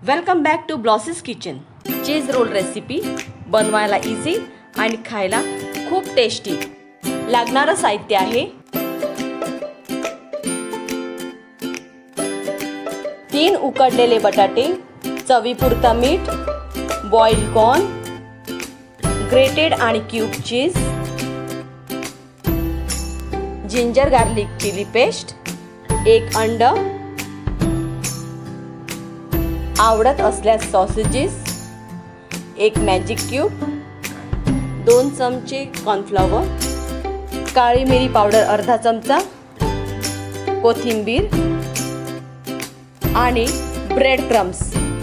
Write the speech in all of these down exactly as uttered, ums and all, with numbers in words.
Welcome back to Blossy's kitchen. Cheese roll recipe बनवायला easy आणि खायला खूप टेस्टी। लागणारं साहित्य आहे तीन उकडलेले बटाटे, चवीपुरता मीठ, बॉइल्ड कॉर्न, ग्रेटेड आणि cube cheese, ginger garlic chili paste, एक अंड, आवडत असल्यास सॉसेजेस, एक मॅजिक क्यूब, दोन चमचे कॉर्नफ्लॉवर, काळी मिरी पावडर अर्धा चमचा, कोथिंबीर आणि ब्रेड क्रम्स।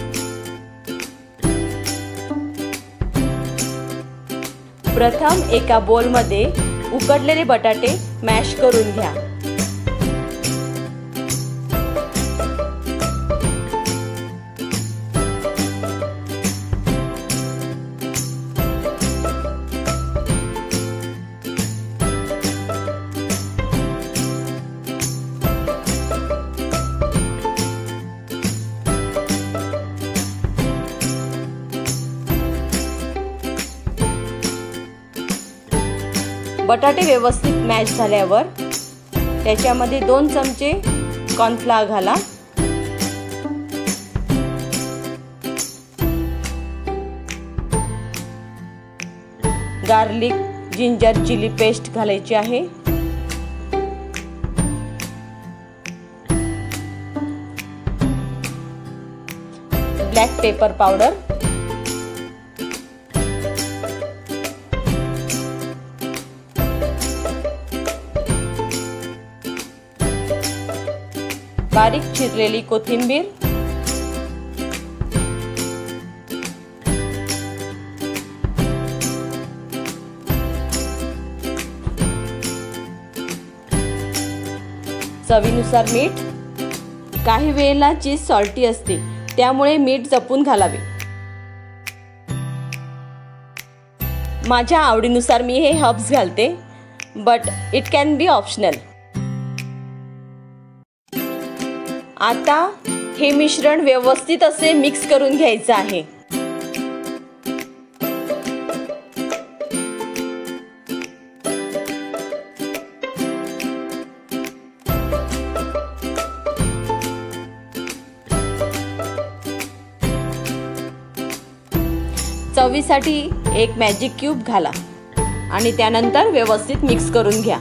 प्रथम एका बोल मध्ये उकडलेले बटाटे मॅश करून घ्या। बटाटे व्यवस्थित मॅश झाल्यावर त्याच्यामध्ये दोन चमचे कॉर्नफ्लॉवर घाला। गार्लिक जिंजर चिली पेस्ट घालायची आहे। ब्लॅक पेपर पावडर, बारीक चिरलेली कोथिंबीर, चवीनुसार मीठ। काही वेळेला चीज सॉल्टी असते, त्यामुळे मीठ जपून घालावे। माझ्या आवडीनुसार मी हे हर्ब्स घालते, but it can be optional. आता हे मिश्रण व्यवस्थित असे मिक्स करून घ्यायचं आहे। चवीसाठी एक मॅजिक क्यूब घाला आणि त्यानंतर व्यवस्थित मिक्स करून घ्या।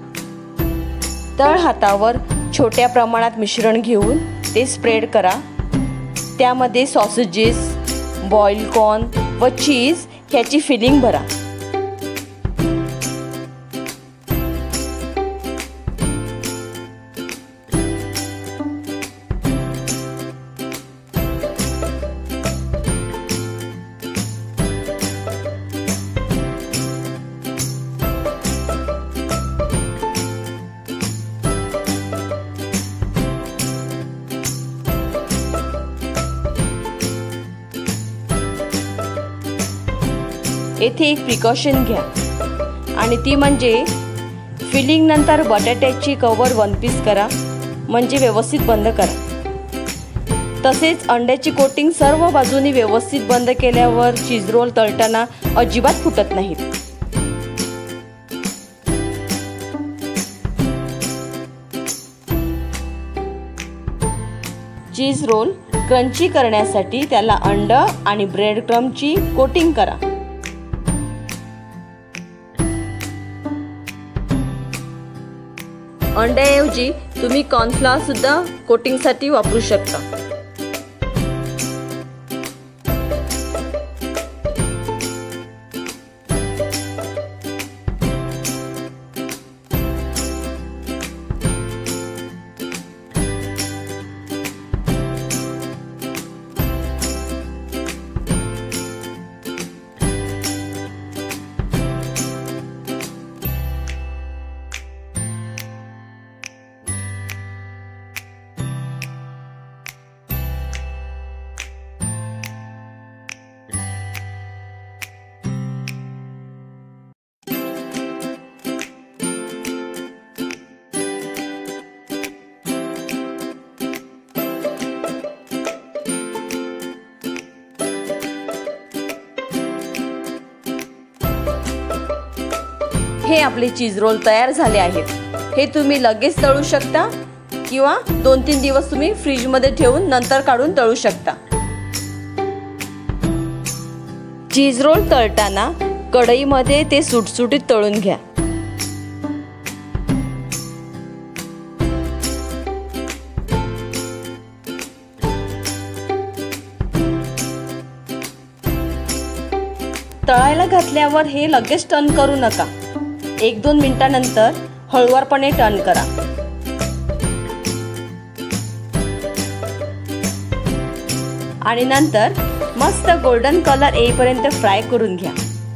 तळ हातावर छोट्या प्रमाणात मिश्रण घेऊन ते स्प्रेड करा। त्यामध्ये सॉसेजेस, बॉइल्ड कॉर्न व चीज ह्याची फिलिंग भरा। येथे एक प्रिकॉशन घ्या आणि ती म्हणजे फिलिंग नंतर बटाट्याची कव्हर वन पीस करा, म्हणजे व्यवस्थित बंद करा। तसेच अंड्याची कोटिंग सर्व बाजूनी व्यवस्थित बंद केल्यावर चीज रोल तळताना अजिबात फुटत नाहीत। चीज रोल क्रंची करण्यासाठी त्याला अंड आणि ब्रेड क्रम्सची कोटिंग करा। अंड्याऐवजी तुम्ही कॉर्नफ्लॉवर सुद्धा कोटिंगसाठी वापरू शकता। हे आपले चीज रोल तयार झाले आहेत। हे तुम्ही लगेच तळू शकता किंवा दोन तीन दिवस तुम्ही फ्रीजमध्ये ठेवून नंतर काढून तळू शकता। चीज रोल तळताना कढईमध्ये ते सुटसुटीत तळून घ्या। तळायला घातल्यावर हे लगेच टर्न करू नका। एक दोन मिनिटांनंतर हळूवारपणे टर्न करा। आणि नंतर मस्त गोल्डन कलर येईपर्यंत फ्राय करून घ्या।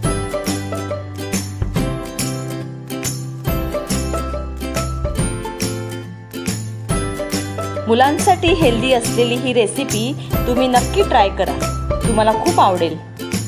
मुलांसाठी हेल्दी असलेली ही रेसिपी तुम्ही नक्की ट्राय करा, तुम्हाला खूप आवडेल।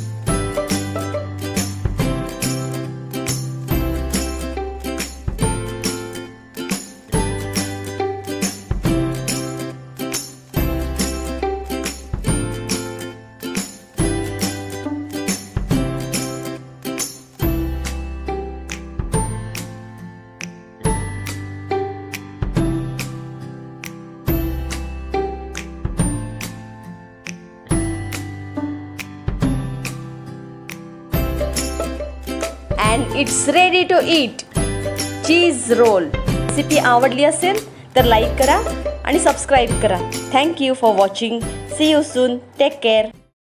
And it's ready to eat. Cheese roll recipe आवडली असेल तर लाईक करा आणि सबस्क्राईब करा। Thank you for watching. See you soon. Take care.